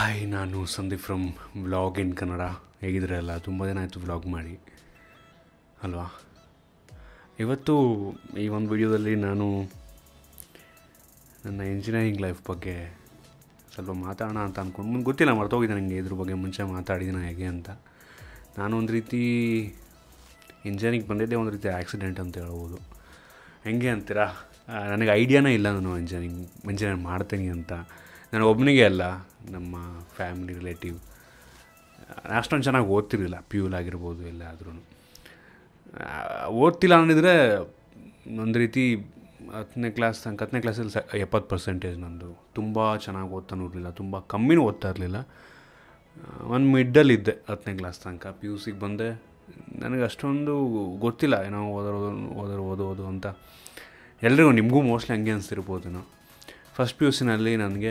Hi, ನಾನು Sandeep from vlog in Kannada. ಹೇಗಿದ್ರಲ್ಲ? ತುಂಬ ದಿನ ಆಯಿತು ವ್ಲಾಗ್ ಮಾಡಿ ಅಲ್ವಾ. ಇವತ್ತು ಈ ಒಂದು ವಿಡಿಯೋದಲ್ಲಿ ನಾನು ನನ್ನ ಇಂಜಿನಿಯರಿಂಗ್ ಲೈಫ್ ಬಗ್ಗೆ ಸ್ವಲ್ಪ ಮಾತಾಡೋಣ ಅಂತ ಅಂದ್ಕೊಂಡು, ಮುಂದೆ ಗೊತ್ತಿಲ್ಲ, ಮರ್ತೋಗಿದೆ ನನಗೆ ಇದ್ರ ಬಗ್ಗೆ ಮುಂಚೆ ಮಾತಾಡಿದ್ದೀನಿ ಹೇಗೆ ಅಂತ. ನಾನು ಒಂದು ರೀತಿ ಇಂಜಿನಿಯರಿಂಗ್ ಬಂದಿದ್ದೆ ಒಂದು ರೀತಿ ಆ್ಯಕ್ಸಿಡೆಂಟ್ ಅಂತ ಹೇಳ್ಬೋದು. ಹೆಂಗೆ ಅಂತೀರಾ, ನನಗೆ ಐಡಿಯಾನೇ ಇಲ್ಲ ನಾನು ಇಂಜಿನಿಯರಿಂಗ್ ಮಾಡ್ತೀನಿ ಅಂತ. ನಾನು ಒಬ್ಬನಿಗೆ ಅಲ್ಲ, ನಮ್ಮ ಫ್ಯಾಮಿಲಿ ರಿಲೇಟಿವ್ ಅಷ್ಟೊಂದು ಚೆನ್ನಾಗಿ ಓದ್ತಿರಲಿಲ್ಲ. ಪ್ಯೂಲ್ ಆಗಿರ್ಬೋದು ಎಲ್ಲಾದ್ರೂ ಓದ್ತಿಲ್ಲ ಅಂದಿದ್ರೆ ಒಂದು ರೀತಿ 10ನೇ ಕ್ಲಾಸಲ್ಲಿ 70% ನಂದು. ತುಂಬ ಚೆನ್ನಾಗಿ ಓದ್ತಾನೂ ಇರಲಿಲ್ಲ, ತುಂಬ ಕಮ್ಮಿನೂ ಓದ್ತಾ ಇರಲಿಲ್ಲ. ಒಂದು ಮಿಡ್ಡಲ್ಲಿದ್ದೆ 10ನೇ ಕ್ಲಾಸ್ ತನಕ. ಪಿ ಯು ಸಿಗೆ ಬಂದೆ. ನನಗೆ ಅಷ್ಟೊಂದು ಗೊತ್ತಿಲ್ಲ, ಏನೋ ಓದೋದು ಅಂತ. ಎಲ್ರಿಗೂ, ನಿಮಗೂ ಮೋಸ್ಟ್ಲಿ ಹಂಗೆ ಅನಿಸ್ತಿರ್ಬೋದೇನೋ. ಫಸ್ಟ್ ಪಿ ಯು ಸಿನಲ್ಲಿ ನನಗೆ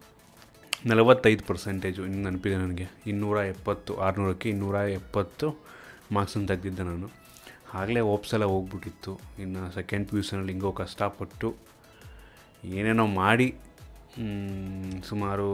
45%, ಇನ್ನು ನೆನಪಿದೆ ನನಗೆ. 270, 600ಕ್ಕೆ 270 ಮಾರ್ಕ್ಸನ್ನು ತೆಗೆದಿದ್ದೆ ನಾನು. ಆಗಲೇ ಹೋಪ್ಸೆಲ್ಲ ಹೋಗ್ಬಿಟ್ಟಿತ್ತು. ಇನ್ನು ಸೆಕೆಂಡ್ ಪಿ ಯು ಸಿನಲ್ಲಿ ಹಿಂಗೋ ಕಷ್ಟಪಟ್ಟು ಏನೇನೋ ಮಾಡಿ ಸುಮಾರು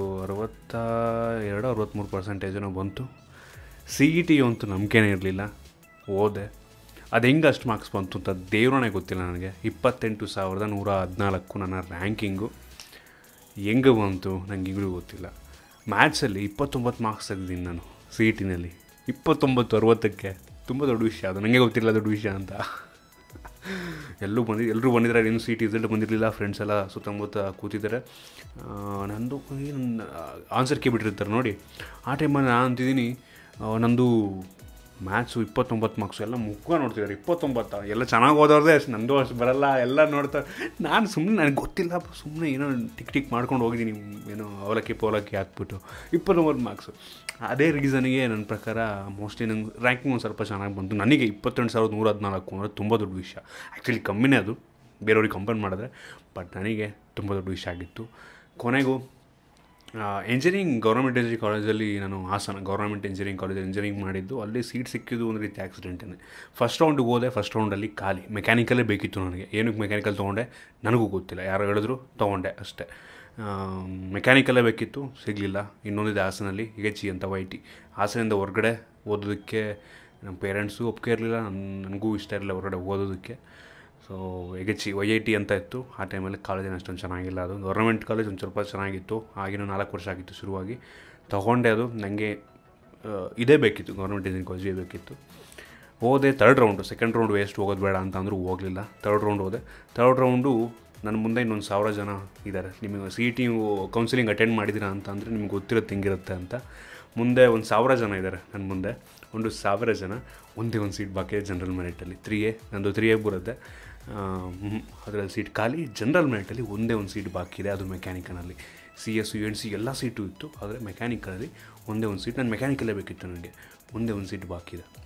62-63% ಬಂತು. ಸಿ ಇ ಟಿ ಅಂತೂ ನಂಬಿಕೆನೇ ಇರಲಿಲ್ಲ. ಓದೆ. ಅದು ಹೆಂಗೆ ಅಷ್ಟು ಮಾರ್ಕ್ಸ್ ಬಂತು ಅಂತ ದೇವ್ರೇ ಗೊತ್ತಿಲ್ಲ ನನಗೆ. 28,114 ನನ್ನ ರ್ಯಾಂಕಿಂಗು. ಹೆಂಗೆ ಬಂತು ನನಗೆ ಈಗಲೂ ಗೊತ್ತಿಲ್ಲ. ಮ್ಯಾಥ್ಸಲ್ಲಿ 29 ಮಾರ್ಕ್ಸ್ ತೆಗೆದಿದ್ದೀನಿ ನಾನು ಸಿ ಇ ಟಿನಲ್ಲಿ. 29-60ಕ್ಕೆ ತುಂಬ ದೊಡ್ಡ ವಿಷಯ. ಅದು ನನಗೆ ಗೊತ್ತಿಲ್ಲ ದೊಡ್ಡ ವಿಷಯ ಅಂತ. ಎಲ್ಲರೂ ಬಂದಿದ್ದಾರೆ. ಇನ್ನೂ ಸಿ ಇ ಟಿ ರಿಸಲ್ಟ್ ಬಂದಿರಲಿಲ್ಲ. ಫ್ರೆಂಡ್ಸ್ ಎಲ್ಲ ಸುತ್ತಮುತ್ತ ಕೂತಿದ್ದಾರೆ. ನಂದು ಆನ್ಸರ್ ಕೇಳಿಬಿಟ್ಟಿರ್ತಾರೆ ನೋಡಿ. ಆ ಟೈಮಲ್ಲಿ ನಾನು ಅಂತಿದ್ದೀನಿ, ನಂದು ಮ್ಯಾಥ್ಸು 29 ಮಾರ್ಕ್ಸು. ಎಲ್ಲ ಮುಖ ನೋಡ್ತಿದ್ದಾರೆ. 29 ಎಲ್ಲ ಚೆನ್ನಾಗಿ ಓದೋದೇ, ಅಷ್ಟು ನಂದು ಅಷ್ಟು ಬರಲ್ಲ ಎಲ್ಲ ನೋಡ್ತಾರೆ. ನಾನು ಸುಮ್ಮನೆ, ನನಗೆ ಗೊತ್ತಿಲ್ಲ, ಸುಮ್ಮನೆ ಏನೋ ಟಿಕ್ ಮಾಡ್ಕೊಂಡು ಹೋಗಿದ್ದೀನಿ, ಏನೋ ಅವಲಕ್ಕಿ ಹಾಕ್ಬಿಟ್ಟು 29 ಮಾರ್ಕ್ಸು. ಅದೇ ರೀಸನಿಗೆ ನನ್ನ ಪ್ರಕಾರ ಮೋಸ್ಟ್ಲಿ ನಂಗೆ ರ್ಯಾಂಕಿಂಗ್ ಒಂದು ಸ್ವಲ್ಪ ಚೆನ್ನಾಗಿ ಬಂತು. ನನಗೆ 28,114 ಅಂದರೆ ತುಂಬ ದೊಡ್ಡ ವಿಷಯ. ಆ್ಯಕ್ಚುಲಿ ಕಮ್ಮಿನೇ ಅದು ಬೇರೆಯವ್ರಿಗೆ ಕಂಪೇರ್ ಮಾಡಿದ್ರೆ, ಬಟ್ ನನಗೆ ತುಂಬ ದೊಡ್ಡ ವಿಷಯ ಆಗಿತ್ತು. ಕೊನೆಗೂ ಇಂಜಿನಿಯರಿಂಗ್ ಗೌರ್ಮೆಂಟ್ ಇಂಜಿನಿಯರಿಂಗ್ ಕಾಲೇಜಲ್ಲಿ, ನಾನು ಹಾಸನ ಗೌರ್ಮೆಂಟ್ ಇಂಜಿನಿಯರಿಂಗ್ ಕಾಲೇಜಲ್ಲಿ ಇಂಜಿನಿಯರಿಂಗ್ ಮಾಡಿದ್ದು. ಅಲ್ಲಿ ಸೀಟ್ ಸಿಕ್ಕಿದ್ದು ಒಂದು ರೀತಿ ಆ್ಯಕ್ಸಿಡೆಂಟೇ. ಫಸ್ಟ್ ರೌಂಡಿಗೆ ಹೋದೆ. ಫಸ್ಟ್ ರೌಂಡಲ್ಲಿ ಖಾಲಿ. ಮೆಕ್ಯಾನಿಕಲ್ಲೇ ಬೇಕಿತ್ತು ನನಗೆ. ಏನಕ್ಕೆ ಮೆಕ್ಯಾನಿಕಲ್ ತೊಗೊಂಡೆ ನನಗೂ ಗೊತ್ತಿಲ್ಲ, ಯಾರು ಹೇಳಿದ್ರು ತೊಗೊಂಡೆ ಅಷ್ಟೇ. ಮೆಕ್ಯಾನಿಕಲ್ಲೇ ಬೇಕಿತ್ತು, ಸಿಗಲಿಲ್ಲ. ಇನ್ನೊಂದಿದೆ ಹಾಸನಲ್ಲಿ, HE ಅಂತ YT. ಹಾಸನಿಂದ ಹೊರಗಡೆ ಓದೋದಕ್ಕೆ ನಮ್ಮ ಪೇರೆಂಟ್ಸು ಒಪ್ಪಿಗೆ ಇರಲಿಲ್ಲ, ನನಗೂ ಇಷ್ಟ ಇರಲಿಲ್ಲ ಹೊರಗಡೆ ಓದೋದಕ್ಕೆ. ಸೊ HE YIT ಅಂತ ಇತ್ತು. ಆ ಟೈಮಲ್ಲಿ ಕಾಲೇಜೇನು ಅಷ್ಟೊಂದು ಚೆನ್ನಾಗಿಲ್ಲ. ಅದು ಗೌರ್ಮೆಂಟ್ ಕಾಲೇಜ್ ಒಂದು ಸ್ವಲ್ಪ ಚೆನ್ನಾಗಿತ್ತು. ಆಗಿನ 4 ವರ್ಷ ಆಗಿತ್ತು ಶುರುವಾಗಿ. ತೊಗೊಂಡೆ. ಅದು ನನಗೆ ಇದೇ ಬೇಕಿತ್ತು, ಗೌರ್ಮೆಂಟ್ ಇಂಜಿನಿಯರಿಂಗ್ ಕಾಲೇಜೇ ಬೇಕಿತ್ತು. ಹೋದೆ. Third round, second round waste, ಹೋಗೋದು ಬೇಡ ಅಂತ ಅಂದರೂ ಹೋಗಲಿಲ್ಲ. ಥರ್ಡ್ ರೌಂಡ್ ಹೋದೆ. ಥರ್ಡ್ ರೌಂಡು ನನ್ನ ಮುಂದೆ ಇನ್ನೊಂದು 1000 ಜನ ಇದ್ದಾರೆ. ನಿಮಗೆ C E T counselling attend ಮಾಡಿದ್ದೀರಾ ಅಂತ ಅಂದರೆ ನಿಮ್ಗೆ ಗೊತ್ತಿರುತ್ತೆ ಹೆಂಗಿರುತ್ತೆ ಅಂತ. ಮುಂದೆ ಒಂದು 1000 ಜನ ಇದ್ದಾರೆ ನನ್ನ ಮುಂದೆ. 1,000 ಜನ. ಒಂದೇ ಒಂದು ಸೀಟ್ ಬಾಕಿ ಇದೆ ಜನರಲ್ ಮೆರಿಟಲ್ಲಿ. 3A, ನಂದು 3A ಬರುತ್ತೆ. ಅದರಲ್ಲಿ ಸೀಟ್ ಖಾಲಿ. ಜನರಲ್ ಮೆರಿಟಲ್ಲಿ ಒಂದೇ ಒಂದು ಸೀಟ್ ಬಾಕಿ ಇದೆ, ಅದು ಮೆಕ್ಯಾನಿಕನಲ್ಲಿ. CS UNC ಎಲ್ಲ ಸೀಟು ಇತ್ತು, ಆದರೆ ಮೆಕ್ಯಾನಿಕಲಲ್ಲಿ ಒಂದೇ ಒಂದು ಸೀಟ್. ನಾನು ಮೆಕ್ಯಾನಿಕಲ್ಲೇ ಬೇಕಿತ್ತು, ನನಗೆ ಒಂದೇ ಒಂದು ಸೀಟ್ ಬಾಕಿ ಇದೆ.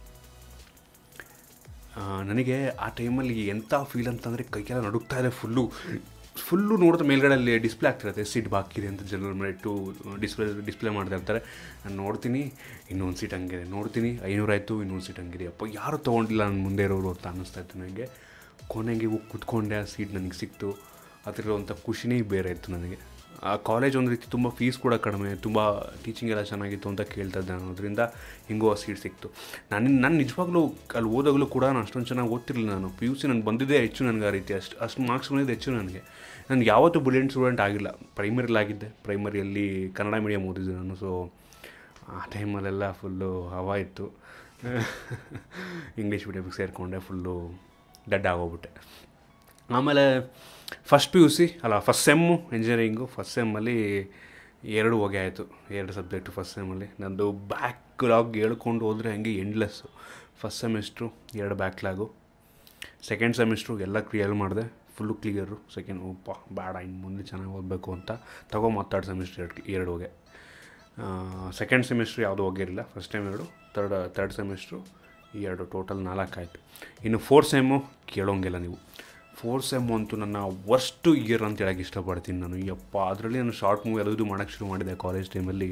ನನಗೆ ಆ ಟೈಮಲ್ಲಿ ಎಂಥ ಫೀಲ್ ಅಂತಂದರೆ, ಕೈಗೆಲ್ಲ ನಡುಗ್ತಾ ಇದೆ ಫುಲ್ಲು ನೋಡಿದ್ರೆ ಮೇಲ್ಗಡೆಯಲ್ಲಿ ಡಿಸ್ಪ್ಲೇ ಆಗ್ತಿರುತ್ತೆ ಸೀಟ್ ಬಾಕಿ ಇದೆ ಅಂತ. ಜನರಲ್ ಮೆರಿಟು ಡಿಸ್ಪ್ಲೇ ಮಾಡ್ತಾ ಇರ್ತಾರೆ. ನಾನು ನೋಡ್ತೀನಿ, ಇನ್ನೊಂದು ಸೀಟ್ ಹಂಗಿದೆ. ನೋಡ್ತೀನಿ, 500 ಆಯಿತು, ಇನ್ನೊಂದು ಸೀಟ್ ಹಂಗಿದೆ. ಅಪ್ಪ, ಯಾರೂ ತೊಗೊಂಡಿಲ್ಲ ನನ್ನ ಮುಂದೆ ಇರೋರು ಅಂತ ಅನ್ನಿಸ್ತಾ ಇತ್ತು ನನಗೆ. ಕೊನೆಗೆ ಹೋಗಿ ಕೂತ್ಕೊಂಡೆ. ಆ ಸೀಟ್ ನನಗೆ ಸಿಕ್ತು. ಅದರಲ್ಲಿರುವಂಥ ಖುಷಿನೇ ಬೇರೆ ಇತ್ತು ನನಗೆ. ಆ ಕಾಲೇಜ್ ಒಂದು ರೀತಿ ತುಂಬ ಫೀಸ್ ಕೂಡ ಕಡಿಮೆ, ತುಂಬ ಟೀಚಿಂಗ್ ಎಲ್ಲ ಚೆನ್ನಾಗಿತ್ತು ಅಂತ ಕೇಳ್ತಾ ಇದ್ದೆ ನಾನು. ಅದರಿಂದ ಹಿಂಗೋ ಆ ಸೀಟ್ ಸಿಕ್ತು. ನಾನು ನಿಜವಾಗ್ಲೂ ಅಲ್ಲಿ ಓದಾಗಲೂ ಕೂಡ ನಾನು ಅಷ್ಟೊಂದು ಚೆನ್ನಾಗಿ ಓದ್ತಿರಲಿಲ್ಲ. ನಾನು ಪಿ ಯು ಸಿ ನನಗೆ ಬಂದಿದ್ದೇ ಹೆಚ್ಚು, ನನಗೆ ಆ ರೀತಿ ಅಷ್ಟು ಮಾರ್ಕ್ಸ್ ಬಂದಿದ್ದು ಹೆಚ್ಚು ನನಗೆ. ನನಗೆ ಯಾವತ್ತೂ ಬ್ರಿಲಿಯಂಟ್ ಸ್ಟೂಡೆಂಟ್ ಆಗಿಲ್ಲ. ಪ್ರೈಮರಿಲಾಗಿದ್ದೆ. ಪ್ರೈಮರಿಯಲ್ಲಿ ಕನ್ನಡ ಮೀಡಿಯಮ್ ಓದಿದ್ದೆ ನಾನು. ಸೊ ಆ ಟೈಮಲ್ಲೆಲ್ಲ ಫುಲ್ಲು ಹವಾ ಇತ್ತು. ಇಂಗ್ಲೀಷ್ ಮೀಡಿಯಮ್ಗೆ ಸೇರಿಕೊಂಡೆ. ಫುಲ್ಲು ಡೆಡ್ ಆಗೋಗ್ಬಿಟ್ಟೆ. ಆಮೇಲೆ ಫಸ್ಟ್ ಸೆಮ್ಮು ಇಂಜಿನಿಯರಿಂಗು. ಫಸ್ಟ್ ಸೆಮ್ಮಲ್ಲಿ 2 ಹೋಗಿ ಆಯಿತು. 2 ಸಬ್ಜೆಕ್ಟು ಫಸ್ಟ್ ಸೆಮ್ಮಲ್ಲಿ. ನಂದು ಬ್ಯಾಕ್ಲಾಗ್ ಹೇಳ್ಕೊಂಡು ಹೋದರೆ ಹಂಗೆ endless. First semester 2 backlog. Second semester ಎಲ್ಲ ಕ್ಲಿಯರ್ ಮಾಡಿದೆ, ಫುಲ್ಲು ಕ್ಲಿಯರು. ಸೆಕೆಂಡ್ ಬೇಡ, ಇನ್ನು ಮುಂದೆ ಚೆನ್ನಾಗಿ ಓದಬೇಕು ಅಂತ ಮತ್ತು ಥರ್ಡ್ ಸೆಮಿಸ್ಟ್ರ್ 2 ಹೋಗೆ. ಸೆಕೆಂಡ್ ಸೆಮಿಸ್ಟ್ರು ಯಾವುದೂ ಹೋಗಿರಲಿಲ್ಲ. First time 2, third semester 2, total 4 ಆಯಿತು. ಇನ್ನು 4th ಸೆಮ್ಮು ಕೇಳೋಂಗಿಲ್ಲ ನೀವು. 4th ಸೆಮ್ಮು ಅಂತೂ ನನ್ನ ವರ್ಸ್ಟು ಇಯರ್ ಅಂತ ಹೇಳೋಕ್ಕೆ ಇಷ್ಟಪಡ್ತೀನಿ ನಾನು. ಅದರಲ್ಲಿ ನಾನು ಶಾರ್ಟ್ ಮೂವಿ ಅದು ಮಾಡೋಕ್ಕೆ ಶುರು ಮಾಡಿದೆ ಕಾಲೇಜ್ ಟೈಮಲ್ಲಿ.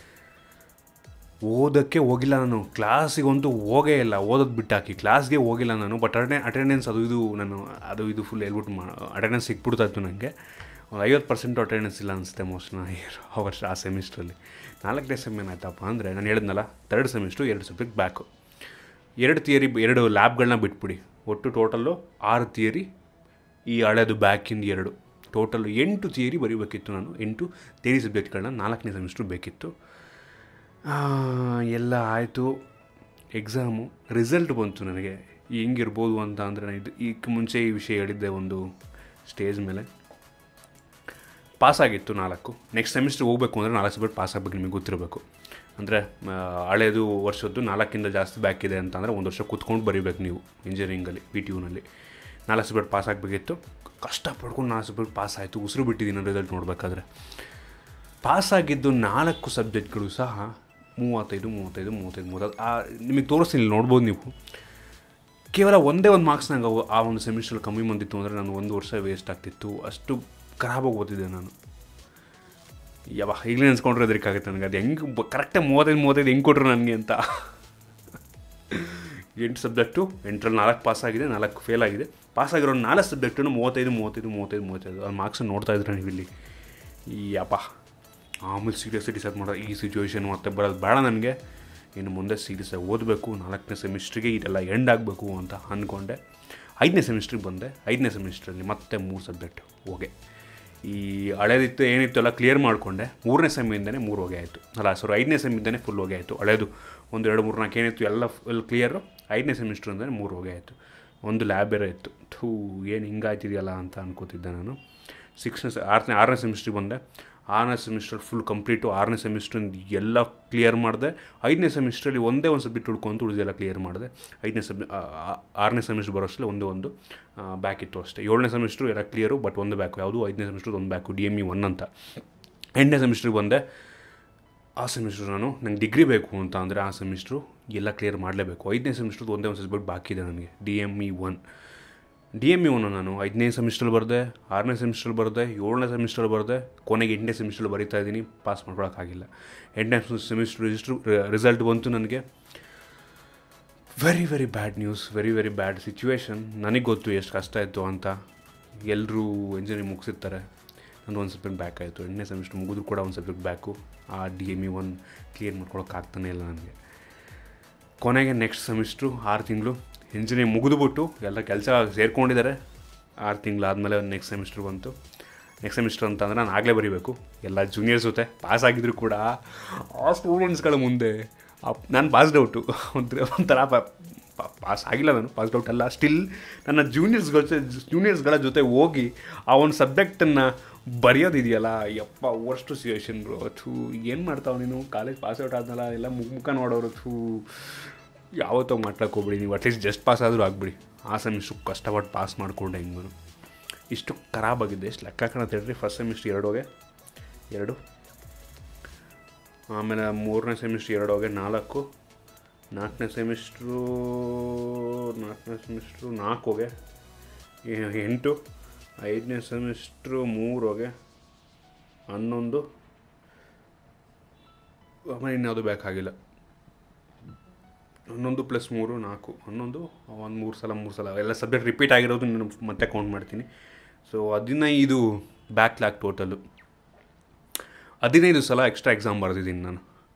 ಓದೋಕ್ಕೆ ಹೋಗಿಲ್ಲ ನಾನು. ಕ್ಲಾಸಿಗಂತೂ ಹೋಗೇ ಇಲ್ಲ. ಓದೋದು ಬಿಟ್ಟಾಕಿ ಕ್ಲಾಸ್ಗೆ ಹೋಗಿಲ್ಲ ನಾನು. ಬಟ್ ಅಟೆಂಡೆನ್ಸ್ ಅದು ಇದು ಫುಲ್ ಹೇಳ್ಬಿಟ್ಟು ಅಟೆಂಡೆನ್ಸ್ ಸಿಕ್ಬಿಡ್ತಾಯಿತ್ತು ನನಗೆ. ಒಂದು 50% ಅಟೆಂಡೆನ್ಸ್ ಇಲ್ಲ ಅನಿಸುತ್ತೆ ಮೋಸ್ಟ್ ಆ ವರ್ಷ ಆ ಸೆಮಿಸ್ಟ್ರಲ್ಲಿ. 4ನೇ ಸೆಮ್ ಏನಾಯ್ತಪ್ಪ ಅಂದರೆ, ನಾನು ಹೇಳಿದ್ನಲ್ಲ 3rd semester 2 subject back, 2 theory 2 ಲ್ಯಾಬ್ಗಳನ್ನ ಬಿಟ್ಬಿಡಿ, ಒಟ್ಟು ಟೋಟಲ್ಲು 6 ಥಿಯರಿ, ಈ ಹಳೆಯದು ಬ್ಯಾಕಿಂದ 2, ಟೋಟಲ್ 8 ಥಿಯರಿ ಬರೀಬೇಕಿತ್ತು ನಾನು. 8 ಥಿಯರಿ ಸಬ್ಜೆಕ್ಟ್ಗಳನ್ನ 4ನೇ ಸೆಮಿಸ್ಟ್ರು ಬೇಕಿತ್ತು. ಎಲ್ಲ ಆಯಿತು. ಎಕ್ಸಾಮು ರಿಸಲ್ಟ್ ಬಂತು ನನಗೆ. ಹೆಂಗಿರ್ಬೋದು ಅಂತ ಅಂದರೆ, ನಾನು ಈಗ ಮುಂಚೆ ಈ ವಿಷಯ ಹೇಳಿದ್ದೆ ಒಂದು ಸ್ಟೇಜ್ ಮೇಲೆ. ಪಾಸಾಗಿತ್ತು 4. ನೆಕ್ಸ್ಟ್ ಸೆಮಿಸ್ಟ್ರ್ ಹೋಗಬೇಕು ಅಂದರೆ 4 ಸಬ್ಜೆಕ್ಟ್ ಪಾಸ್ ಆಗಬೇಕು, ನಿಮಗೆ ಗೊತ್ತಿರಬೇಕು. ಅಂದರೆ ಹಳೇದು ವರ್ಷದ್ದು 4ಕ್ಕಿಂತ ಜಾಸ್ತಿ ಬ್ಯಾಕ್ ಇದೆ ಅಂತಂದರೆ 1 ವರ್ಷ ಕೂತ್ಕೊಂಡು ಬರೀಬೇಕು ನೀವು ಇಂಜಿನಿಯರಿಂಗಲ್ಲಿ, PTUನಲ್ಲಿ. 4 ಸಬ್ಜೆಕ್ಟ್ ಪಾಸ್ ಆಗಬೇಕಿತ್ತು. ಕಷ್ಟಪಡ್ಕೊಂಡು 4 ಸಬ್ಜೆಕ್ಟ್ ಪಾಸ್ ಆಯಿತು. ಉಸಿರು ಬಿಟ್ಟಿದ್ದೀನಿ ರಿಸಲ್ಟ್ ನೋಡಬೇಕಾದ್ರೆ. ಪಾಸಾಗಿದ್ದು 4 ಸಬ್ಜೆಕ್ಟ್ಗಳು ಸಹ 35 ನಿಮಗೆ ತೋರಿಸ್ತೀನಿ, ನೋಡ್ಬೋದು ನೀವು. ಕೇವಲ ಒಂದೇ ಒಂದು ಮಾರ್ಕ್ಸ್ ನಂಗೆ ಆ ಒಂದು ಸೆಮಿಸ್ಟ್ರಲ್ಲಿ ಕಮ್ಮಿ ಬಂದಿತ್ತು ಅಂದರೆ ನಾನು 1 ವರ್ಷ ವೇಸ್ಟ್ ಆಗ್ತಿತ್ತು. ಅಷ್ಟು ಖರಾಬಾಗಿ ಓದಿದ್ದೆ ನಾನು. ಈಗಲೇ ನೆನೆಸ್ಕೊಂಡ್ರೆ ಅದಕ್ಕಾಗುತ್ತೆ ನನಗೆ. ಅದು ಹೆಂಗೆ ಕರೆಕ್ಟಾಗಿ 35 ಹೆಂಗೆ ಕೊಟ್ಟರು ನನಗೆ ಅಂತ. 8 ಸಬ್ಜೆಕ್ಟು, 8ರಲ್ಲಿ 4 ಪಾಸಾಗಿದೆ, 4 ಫೇಲ್ ಆಗಿದೆ. ಪಾಸಾಗಿರೋ 4 ಸಬ್ಜೆಕ್ಟನ್ನು 35 ಅದು ಮಾರ್ಕ್ಸ್ ನೋಡ್ತಾ ಇದ್ರೆ ನೀವು ಇಲ್ಲಿ. ಆಮೇಲೆ ಸೀರಿಯಸ್ಲಿ ಡಿಸೈಡ್ ಮಾಡೋದು, ಈ ಸಿಚುವೇಶನ್ ಮತ್ತೆ ಬರೋದು ಬೇಡ ನನಗೆ, ಇನ್ನು ಮುಂದೆ ಸೀರಿಯಸ್ಸಾಗಿ ಓದಬೇಕು, 4ನೇ ಸೆಮಿಸ್ಟ್ರಿಗೆ ಇದೆಲ್ಲ ಎಂಡ್ ಆಗಬೇಕು ಅಂತ ಅಂದ್ಕೊಂಡೆ. 5ನೇ ಸೆಮಿಸ್ಟ್ರಿಗೆ ಬಂದೆ. 5ನೇ ಸೆಮಿಸ್ಟ್ರಲ್ಲಿ ಮತ್ತೆ 3 ಸಬ್ಜೆಕ್ಟ್ ಹೋಗೆ. ಈ ಹಳೇದಿತ್ತು ಏನಿತ್ತು ಎಲ್ಲ ಕ್ಲಿಯರ್ ಮಾಡಿಕೊಂಡೆ. 3ನೇ ಸೆಮ್ಮಿಂದನೇ 3 ಹೋಗಿ ಆಯಿತು. 5ನೇ ಸೆಮ್ಮಿಂದನೇ ಫುಲ್ ಹೋಗಿ ಆಯಿತು. ಹಳೇದು 1, 2, 3, 4 ಏನಿತ್ತು ಎಲ್ಲ ಫುಲ್ ಕ್ಲಿಯರು. 5ನೇ ಸೆಮಿಸ್ಟ್ರಿಂದನೇ 3 ಹೋಗಿ ಆಯಿತು. ಒಂದು ಲ್ಯಾಬ್ ಬೇರೆ ಇತ್ತು. ಏನು ಹಿಂಗಾಯ್ತಿದೆಯಲ್ಲ ಅಂತ ಅನ್ಕೋತಿದ್ದೆ ನಾನು. 6ನೇ ಸೆಮಿಸ್ಟ್ರಿಗೆ ಬಂದೆ. 6ನೇ ಸೆಮಿಸ್ಟ್ರಲ್ಲಿ ಫುಲ್ ಕಂಪ್ಲೀಟು. 6ನೇ ಸೆಮಿಸ್ಟ್ರಿಂದ ಎಲ್ಲ ಕ್ಲಿಯರ್ ಮಾಡಿದೆ. 5ನೇ ಸೆಮಿಸ್ಟ್ರಲ್ಲಿ ಒಂದೇ ಒಂದು ಸಬ್ಜೆಕ್ಟ್ ಹುಡ್ಕೊಂತು ಉಳಿದೆಲ್ಲ ಕ್ಲಿಯರ್ ಮಾಡಿದೆ. 6ನೇ ಸೆಮಿಸ್ಟ್ರ್ ಬರೋಷ್ಟರಲ್ಲಿ ಒಂದು ಬ್ಯಾಕ್ ಇತ್ತು ಅಷ್ಟೇ. 7ನೇ ಸೆಮಿಸ್ಟ್ರು ಎಲ್ಲ ಕ್ಲಿಯರು, ಬಟ್ ಒಂದು ಬ್ಯಾಕು. ಯಾವುದು 5ನೇ ಸೆಮಿಸ್ಟ್ರದ್ದು ಒಂದು ಬ್ಯಾಕು, DME 1 ಅಂತ. 8ನೇ ಸೆಮಿಸ್ಟ್ರಿಗೆ ಬಂದೆ. ಆ ಸೆಮಿಸ್ಟ್ರು ನಂಗೆ ಡಿಗ್ರಿ ಬೇಕು ಅಂತ ಅಂದರೆ ಆ ಸೆಮಿಸ್ಟ್ರು ಎಲ್ಲ ಕ್ಲಿಯರ್ ಮಾಡಲೇಬೇಕು. 5ನೇ ಸೆಮಿಸ್ಟ್ರದ್ದು ಒಂದೇ ಒಂದು ಸಬ್ಜೆಕ್ಟ್ ಬಾಕಿ ಇದೆ ನನಗೆ, DME 1 ನಾನು 5ನೇ ಸೆಮಿಸ್ಟ್ರಲ್ಲಿ ಬರೆದೆ, 6ನೇ ಸೆಮಿಸ್ಟ್ರಲ್ಲಿ ಬರೆದೆ, 7ನೇ ಸೆಮಿಸ್ಟ್ರಲ್ಲಿ ಬರೆದೆ, ಕೊನೆಗೆ 8ನೇ ಸೆಮಿಸ್ಟ್ರಲ್ಲಿ ಬರೀತಾ ಇದ್ದೀನಿ. ಪಾಸ್ ಮಾಡ್ಕೊಳಕ್ಕಾಗಿಲ್ಲ. 8ನೇ ಸೆಮಿಸ್ಟ್ರ್ ರಿಸಲ್ಟ್ ಬಂತು ನನಗೆ. Very bad news, very bad situation. ನನಗೆ ಗೊತ್ತು ಎಷ್ಟು ಕಷ್ಟ ಇತ್ತು ಅಂತ. ಎಲ್ಲರೂ ಇಂಜಿನಿಯರಿಂಗ್ ಮುಗಿಸಿರ್ತಾರೆ, ನಾನು ಒಂದು ಸಬ್ಜೆಕ್ಟ್ ಬ್ಯಾಕ್ ಆಯಿತು. 8ನೇ ಸೆಮಿಸ್ಟ್ರ್ ಮುಗಿದ್ರು ಕೂಡ ಒಂದು ಸಬ್ಜೆಕ್ಟ್ ಬ್ಯಾಕು. ಆ DME 1 ಕ್ಲಿಯರ್ ಮಾಡ್ಕೊಳಕ್ಕಾಗ್ತಾನೆ ಇಲ್ಲ ನನಗೆ. ಕೊನೆಗೆ ನೆಕ್ಸ್ಟ್ ಸೆಮಿಸ್ಟ್ರು 6 ತಿಂಗಳು ಇಂಜಿನಿಯರಿಂಗ್ ಮುಗಿದುಬಿಟ್ಟು ಎಲ್ಲ ಕೆಲಸ ಸೇರ್ಕೊಂಡಿದ್ದಾರೆ. 6 ತಿಂಗಳಾದಮೇಲೆ ನೆಕ್ಸ್ಟ್ ಸೆಮಿಸ್ಟ್ರ್ ಬಂತು. ನೆಕ್ಸ್ಟ್ ಸೆಮಿಸ್ಟ್ರ್ ಅಂತಂದರೆ ನಾನು ಆಗಲೇ ಬರೀಬೇಕು. ಎಲ್ಲ ಜೂನಿಯರ್ಸ್ ಜೊತೆ ಪಾಸ್ ಆಗಿದ್ರು ಕೂಡ ಆ ಸ್ಟೂಡೆಂಟ್ಸ್ಗಳ ಮುಂದೆ ನಾನು ಪಾಸ್ಡ್ ಔಟು. ಒಂಥರ ಪಾಸ್ ಆಗಿಲ್ಲ, ನಾನು ಪಾಸ್ಡ್ ಔಟ್ ಅಲ್ಲ. ಸ್ಟಿಲ್ ನನ್ನ ಜೂನಿಯರ್ಸ್ಗಳ ಜೊತೆ ಹೋಗಿ ಆ ಒಂದು ಸಬ್ಜೆಕ್ಟನ್ನು ಬರೆಯೋದಿದೆಯಲ್ಲ, ವರ್ಸ್ಟು ಸಿಚುವೇಶನ್ ಬ್ರೋ. ಏನು ಮಾಡ್ತಾವೆ ನೀನು? ಕಾಲೇಜ್ ಪಾಸ್ ಔಟ್ ಆದ್ನಲ್ಲ, ಎಲ್ಲ ಮುಖ ನೋಡೋರು. ಯಾವತ್ತೋ ಮಾಡ್ಲಿಕ್ಕೆ ಹೋಗ್ಬಿಡಿ ನೀವು. ಅಟ್ಲೀಸ್ಟ್ ಜಸ್ಟ್ ಪಾಸ್ ಆದರೂ ಆಗಿಬಿಡಿ. ಆ ಸೆಮಿಸ್ಟ್ರು ಕಷ್ಟಪಟ್ಟು ಪಾಸ್ ಮಾಡಿಕೊಂಡೆ. ಹಿಂಗೂ ಇಷ್ಟು ಖರಾಬಾಗಿದೆ. ಎಷ್ಟು ಲೆಕ್ಕ ಕಾಣುತ್ತೆ ಹೇಳ್ರಿ. ಫಸ್ಟ್ ಸೆಮಿಸ್ಟ್ರ್ 2 ಆಮೇಲೆ 3ನೇ ಸೆಮಿಸ್ಟ್ರ್ 2 4, 4ನೇ ಸೆಮಿಸ್ಟ್ರು 4 8, 5ನೇ ಸೆಮಿಸ್ಟ್ರು 3 11, ಆಮೇಲೆ ಇನ್ಯಾವುದು ಬೇಕಾಗಿಲ್ಲ. 11 + 3 4, 11, 3 ಸಲ ಎಲ್ಲ ಸಬ್ಜೆಕ್ಟ್ ರಿಪೀಟ್ ಆಗಿರೋದು ನಾನು ಮತ್ತೆ ಕೌಂಟ್ ಮಾಡ್ತೀನಿ. So 15 backlog total. 15 ಸಲ ಎಕ್ಸ್ಟ್ರಾ ಎಕ್ಸಾಮ್ ಬರೆದಿದ್ದೀನಿ ನಾನು.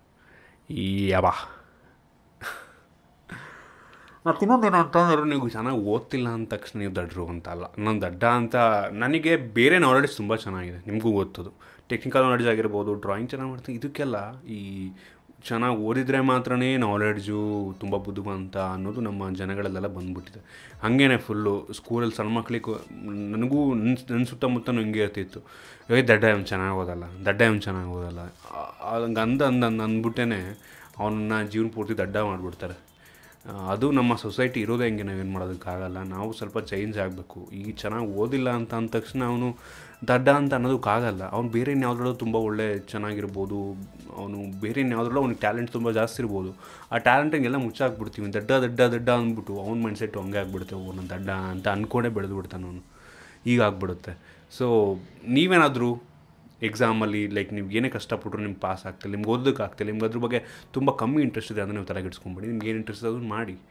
ಮತ್ತು ಇನ್ನೊಂದೇನು ಅಂತಂದ್ರೆ, ನೀವು ಚೆನ್ನಾಗಿ ಓದ್ತಿಲ್ಲ ಅಂದ ತಕ್ಷಣ ನೀವು ದಡ್ರು ಅಂತ ಅಲ್ಲ. ನಾನು ದಡ್ಡ ಅಂತ, ನನಗೆ ಬೇರೆ ನಾಲೆಡ್ಜ್ ತುಂಬ ಚೆನ್ನಾಗಿದೆ, ನಿಮಗೂ ಗೊತ್ತದು. ಟೆಕ್ನಿಕಲ್ ನಾಲೆಡ್ಜ್ ಆಗಿರ್ಬೋದು, ಡ್ರಾಯಿಂಗ್ ಚೆನ್ನಾಗಿ ಮಾಡ್ತೀನಿ. ಇದಕ್ಕೆಲ್ಲ ಈ ಚೆನ್ನಾಗಿ ಓದಿದರೆ ಮಾತ್ರನೇ ನಾಲೆಡ್ಜು, ತುಂಬ ಬುದ್ಧಿವಂತ ಅನ್ನೋದು ನಮ್ಮ ಜನಗಳಲ್ಲೆಲ್ಲ ಬಂದುಬಿಟ್ಟಿದೆ. ಹಾಗೇನೆ ಫುಲ್ಲು ಸ್ಕೂಲಲ್ಲಿ ಸಣ್ಣ ಮಕ್ಕಳಿಗೆ, ನನಗೂ ನನ್ನ ಸುತ್ತಮುತ್ತನೂ ಹಿಂಗೆ ಇರ್ತಿತ್ತು. ದಡ್ಡ ಅವ್ನು ಚೆನ್ನಾಗಿ ಓದಲ್ಲ ಹಂಗೆ ಅಂದ್ಬಿಟ್ಟೇ ಅವನ್ನ ಜೀವನ ಪೂರ್ತಿ ದಡ್ಡ ಮಾಡಿಬಿಡ್ತಾರೆ. ಅದು ನಮ್ಮ ಸೊಸೈಟಿ ಇರೋದೇ ಹೆಂಗೆ, ನಾವೇನು ಮಾಡೋದಕ್ಕಾಗಲ್ಲ. ನಾವು ಸ್ವಲ್ಪ ಚೇಂಜ್ ಆಗಬೇಕು. ಈಗ ಚೆನ್ನಾಗಿ ಓದಿಲ್ಲ ಅಂತ ಅಂದ ತಕ್ಷಣ ಅವನು ದಡ್ಡ ಅಂತ ಅನ್ನೋದಕ್ಕಾಗಲ್ಲ. ಅವ್ನು ಬೇರೆ ಯಾವುದ್ರಲ್ಲೂ ತುಂಬ ಒಳ್ಳೆ ಚೆನ್ನಾಗಿರ್ಬೋದು, ಅವನು ಬೇರೆ ಯಾವುದ್ರಲ್ಲೂ ಅವ್ನಿಗೆ ಟ್ಯಾಲೆಂಟ್ ತುಂಬ ಜಾಸ್ತಿ ಇರ್ಬೋದು. ಆ ಟ್ಯಾಲೆಂಟಿಗೆಲ್ಲ ಮುಚ್ಚಾಕ್ಬಿಡ್ತೀವಿ. ದಡ್ಡ ಅಂದ್ಬಿಟ್ಟು ಅವ್ನ ಮೈಂಡ್ಸೆಟ್ಟು ಹಂಗೆ ಆಗ್ಬಿಡುತ್ತೆ. ನಾನು ದಡ್ಡ ಅಂತ ಅಂದ್ಕೊಂಡೇ ಬೆಳೆದು ಬಿಡ್ತಾನೆ ಅವನು. ಈಗ ಆಗ್ಬಿಡುತ್ತೆ. ಸೊ ನೀವೇನಾದರೂ ಎಕ್ಸಾಮಲ್ಲಿ ಲೈಕ್ ನೀವು ಏನೇ ಕಷ್ಟಪಟ್ಟರು ನಿಮ್ಗೆ ಪಾಸ್ ಆಗ್ತಿಲ್ಲ, ನಿಮ್ಗೆ ಓದೋದಕ್ಕೆ ಆಗ್ತಿಲ್ಲ, ನಿಮ್ಗೆ ಅದ್ರ ಬಗ್ಗೆ ತುಂಬ ಕಮ್ಮಿ ಇಂಟ್ರೆಸ್ಟ್ ಇದೆ ಅಂದರೆ ನೀವು ತಲೆಗಿಡ್ಸ್ಕೊಂಬಿಡಿ. ನಿಮ್ಗೆ ಏನು ಇಂಟ್ರೆಸ್ಟ್ ಅದನ್ನು ಮಾಡಿ.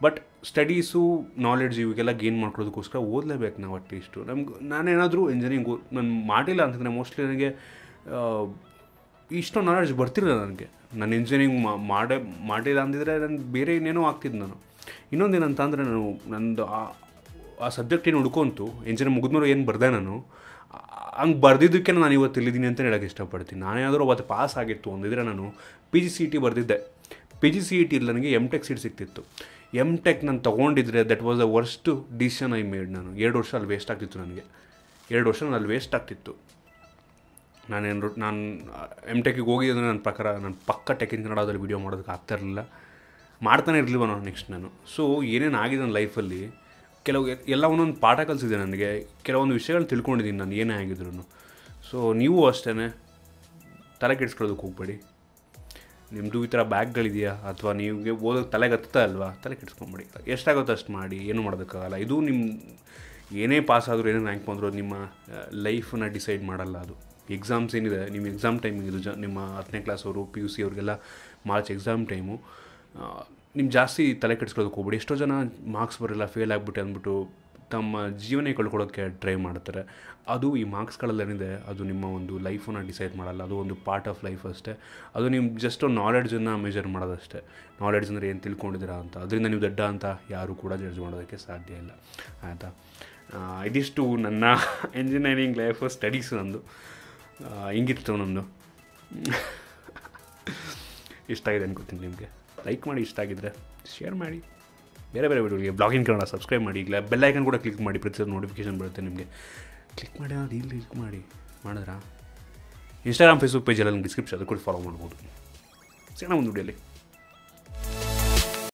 ಬಟ್ ಸ್ಟಡೀಸು ನಾಲೆಡ್ಜ್ ಇವಾಗೆಲ್ಲ ಗೇನ್ ಮಾಡ್ಕೊಳ್ಳೋದಕ್ಕೋಸ್ಕರ ಓದಲೇಬೇಕು ನಾವು ಅಟ್ಲೀಸ್ಟು. ನಾನೇನಾದರೂ ಇಂಜಿನಿಯರಿಂಗ್ ನಾನು ಮಾಡಿಲ್ಲ ಅಂತಂದರೆ ಮೋಸ್ಟ್ಲಿ ನನಗೆ ಇಷ್ಟೊಂದು ನಾಲೆಡ್ಜ್ ಬರ್ತಿರಲಿಲ್ಲ ನನಗೆ. ನಾನು ಇಂಜಿನಿಯರಿಂಗ್ ಮಾಡಿಲ್ಲ ಅಂದಿದ್ರೆ ನಾನು ಬೇರೆ ಇನ್ನೇನೋ ಆಗ್ತಿದ್ದು ನಾನು. ಇನ್ನೊಂದೇನಂತ ಅಂದರೆ ನಾನು ನಂದು ಆ ಸಬ್ಜೆಕ್ಟ್ ಏನು ಹುಡ್ಕೊಂತು ಇಂಜಿನಿಯರಿಂಗ್ ಮುಗಿದ್ಮೇಲೆ ಏನು ಬರೆದೆ ನಾನು ಹಂಗೆ ಬರೆದಿದ್ದಕ್ಕೆ ನಾನು ಇವತ್ತು ಇಲ್ಲಿದ್ದೀನಿ ಅಂತ ಹೇಳೋಕ್ಕೆ ಇಷ್ಟಪಡ್ತೀನಿ. ನಾನೇನಾದರೂ ಅವತ್ತು ಪಾಸ್ ಆಗಿತ್ತು ಅಂದಿದ್ರೆ ನಾನು PGCET ಬರೆದಿದ್ದೆ. PGCET ಇಲ್ಲಿ ನನಗೆ MTech ಸೀಟ್ ಸಿಗ್ತಿತ್ತು. MTech ನಾನು ತೊಗೊಂಡಿದ್ರೆ that was the worst decision I made. ನಾನು 2 ವರ್ಷ ಅಲ್ಲಿ ವೇಸ್ಟ್ ಆಗ್ತಿತ್ತು ನನಗೆ. 2 ವರ್ಷ ಅಲ್ಲಿ ವೇಸ್ಟ್ ಆಗ್ತಿತ್ತು. ನಾನು MTechಗೆ ಹೋಗಿದ್ದರೆ ನನ್ನ ಪ್ರಕಾರ ನಾನು ಪಕ್ಕ ಟೆಕ್ ಇನ್ ಕನ್ನಡದಲ್ಲಿ ವೀಡಿಯೋ ಮಾಡೋದಕ್ಕೆ ಆಗ್ತಾಯಿರಲಿಲ್ಲ, ಮಾಡ್ತಾನೆ ಇರಲಿಲ್ಲ ನಾನು. ಸೊ ಏನೇನು ಆಗಿದೆ ನನ್ನ ಲೈಫಲ್ಲಿ ಎಲ್ಲ ಒಂದೊಂದು ಪಾಠ ಕಲಿಸಿದೆ ನನಗೆ. ಕೆಲವೊಂದು ವಿಷಯಗಳು ತಿಳ್ಕೊಂಡಿದ್ದೀನಿ ನಾನು ಏನೇ ಆಗಿದ್ರು. ಸೊ ನೀವು ಅಷ್ಟೇ ತಲೆ ಕೆಡಿಸ್ಕೊಳ್ಳೋದಕ್ಕೆ ಹೋಗ್ಬೇಡಿ. ನಿಮ್ಮದು ಈ ಥರ ಬ್ಯಾಗ್ಗಳಿದೆಯಾ ಅಥವಾ ನೀವು ಓದೋಕ್ಕೆ ತಲೆಗೆ ಹತ್ತುತ್ತಾ ಅಲ್ವಾ, ತಲೆ ಕೆಡಿಸ್ಕೊಂಬೇಡಿ. ಎಷ್ಟಾಗುತ್ತೋ ಅಷ್ಟು ಮಾಡಿ, ಏನೂ ಮಾಡೋದಕ್ಕಾಗಲ್ಲ. ಇದು ನಿಮ್ಮ ಏನೇ ಪಾಸ್ ಆದರೂ ಏನೇ ರ್ಯಾಂಕ್ ಬಂದರೂ ನಿಮ್ಮ ಲೈಫನ್ನ ಡಿಸೈಡ್ ಮಾಡಲ್ಲ. ಅದು ಎಕ್ಸಾಮ್ಸ್ ಏನಿದೆ, ನಿಮ್ಮ ಎಕ್ಸಾಮ್ ಟೈಮಿಂಗ್ ಇದು ನಿಮ್ಮ 10ನೇ ಕ್ಲಾಸ್ ಅವರು PUC ಅವ್ರಿಗೆಲ್ಲ ಮಾರ್ಚ್ ಎಕ್ಸಾಮ್ ಟೈಮು. ನಿಮ್ಮ ಜಾಸ್ತಿ ತಲೆ ಕೆಡಿಸ್ಕೊಳ್ಳೋದಕ್ಕೆ ಹೋಗ್ಬೇಡಿ. ಎಷ್ಟೋ ಜನ ಮಾರ್ಕ್ಸ್ ಬರೋಲ್ಲ, ಫೇಲ್ ಆಗಿಬಿಟ್ಟು ಅಂದ್ಬಿಟ್ಟು ತಮ್ಮ ಜೀವನ ಕಳ್ಕೊಳ್ಳೋಕ್ಕೆ ಟ್ರೈ ಮಾಡ್ತಾರೆ. ಅದು ಈ ಮಾರ್ಕ್ಸ್ಗಳಲ್ಲೇನಿದೆ ಅದು ನಿಮ್ಮ ಒಂದು ಲೈಫನ್ನು ಡಿಸೈಡ್ ಮಾಡಲ್ಲ. ಅದು ಒಂದು ಪಾರ್ಟ್ ಆಫ್ ಲೈಫ್ ಅಷ್ಟೇ. ಅದು ನಿಮ್ಮ ಜಸ್ಟ್ ಒಂದು ನಾಲೆಡ್ಜನ್ನು ಮೆಜರ್ ಮಾಡೋದಷ್ಟೇ. ನಾಲೆಡ್ಜ್ ಅಂದರೆ ಏನು ತಿಳ್ಕೊಂಡಿದ್ದೀರಾ ಅಂತ, ಅದರಿಂದ ನೀವು ದೊಡ್ಡ ಅಂತ ಯಾರೂ ಕೂಡ ಜಡ್ಜ್ ಮಾಡೋದಕ್ಕೆ ಸಾಧ್ಯ ಇಲ್ಲ. ಆಯಿತಾ, ಇದಿಷ್ಟು ನನ್ನ ಇಂಜಿನಿಯರಿಂಗ್ ಲೈಫು, ಸ್ಟಡೀಸು ನಂದು ಹಿಂಗಿತ್ತು ನಂದು. ಇಷ್ಟ ಆಗಿದೆ ಅನ್ಕೋತೀನಿ ನಿಮಗೆ. ಲೈಕ್ ಮಾಡಿ, ಇಷ್ಟ ಆಗಿದ್ದರೆ ಶೇರ್ ಮಾಡಿ. ಬೇರೆ ವೀಡಿಯೋಗೆ ಬ್ಲಾಗಿಂಗ್ ಕನ್ನಡ ಸಬ್ಸ್ಕ್ರೈಬ್ ಮಾಡಿ. ಇಲ್ಲ ಬೆಲ್ ಐಕನ್ ಕೂಡ ಕ್ಲಿಕ್ ಮಾಡಿ, ಪ್ರತಿ ನೋಟಿಫಿಕೇಷನ್ ಬರುತ್ತೆ ನಿಮಗೆ. ಕ್ಲಿಕ್ ಮಾಡಿ, ಅದು ಇಲ್ಲಿ ಕ್ಲಿಕ್ ಮಾಡಿದ್ರಾ. ಇನ್ಸ್ಟಾಗ್ರಾಮ್ ಫೇಸ್ಬುಕ್ ಪೇಜಲ್ಲಿ ಡಿಸ್ಕ್ರಿಪ್ಷನ್ ಅದು ಕೂಡ ಫಾಲೋ ಮಾಡ್ಬೋದು. ಸಿಗೋಣ ಒಂದು ವಿಡಿಯೋಲಿ.